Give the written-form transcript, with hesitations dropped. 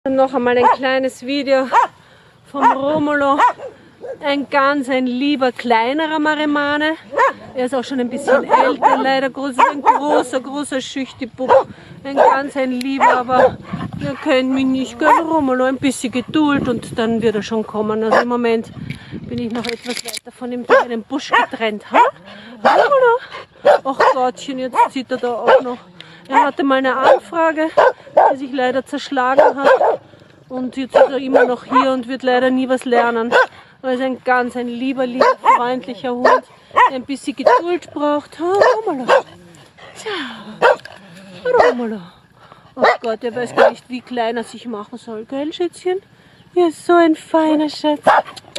Noch einmal ein kleines Video vom Romolo. Ein lieber kleinerer Maremane. Er ist auch schon ein bisschen älter, leider ein großer Schüchtibub. Ein lieber, aber ihr kennt mich nicht, gell, Romolo? Ein bisschen Geduld und dann wird er schon kommen. Also im Moment bin ich noch etwas weiter von ihm durch einen Busch getrennt. Ha? Romolo? Ach Gottchen, jetzt zieht er da auch noch. Er hatte mal eine Anfrage, die sich leider zerschlagen hat. Und jetzt ist er immer noch hier und wird leider nie was lernen. Er ist ein lieber, freundlicher Hund, der ein bisschen Geduld braucht. Ha, Romolo. Tja, Romolo. Oh Gott, er weiß gar nicht, wie klein er sich machen soll. Gell, Schätzchen? Ja, so ein feiner Schatz.